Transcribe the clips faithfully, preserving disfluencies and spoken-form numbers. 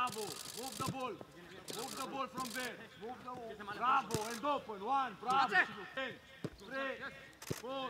Bravo. Move the ball. Move the ball from there. Move the ball. Bravo. And open. One. Bravo. Ten. Three. Four.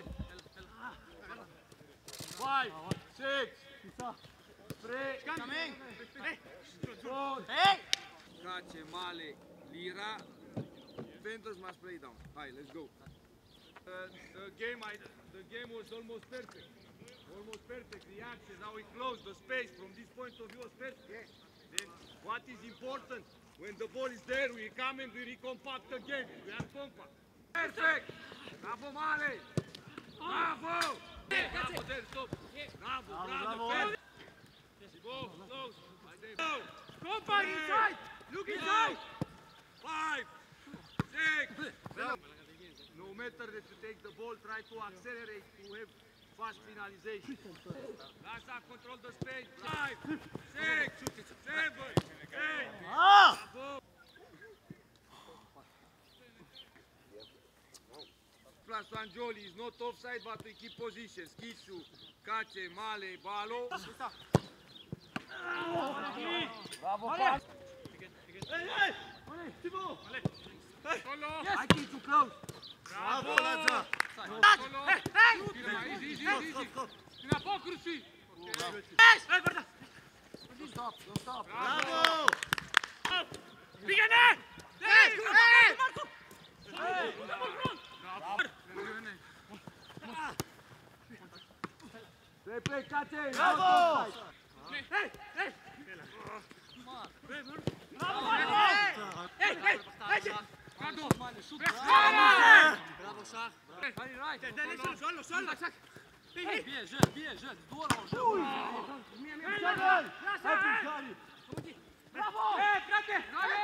Five. Six. Three. Coming. Four. Hey. Kace, Male, Lira. Defenders must play down. Hi, let's go. Uh, the game, I, the game was almost perfect. Almost perfect. The action, how we closed the space from this point of view was perfect. Yes. Then what is important? When the ball is there, we come and we recompact again. We are compact. Perfect. Bravo, Male. Bravo. Bravo, there, stop. Bravo, bravo. Bravo. Go, close. Go. Compact inside. Look inside. Five. Six. No matter that you take the ball, try to accelerate to have fast finalization. Last up, control the space. Five, six, seven, eight. Ah! Plus Angioli is not offside, but we keep position. Schițu, Kace, Male, Balo. Bravo, Male. Hey, hey! Timo! Yes. I keep you close. Bravo, Laza! Hey, hey! Easy, easy, easy. Înapoi, Cruci! Yes! Hey, Varda! Don't stop, don't stop. Bravo! Bigane! Hey! Hey! Hey! Play, play, Kace! Bravo! Hey, Hey! Hey! Bravo! Hey! Hey! Hey! Bravo! Bravo, Shah! Allez, right! Sollo, sollo! Bien, jeune, bien, jeune! Dois en Ui! jeu! Seven! Happy, Kari! Bravo! Hey, frate!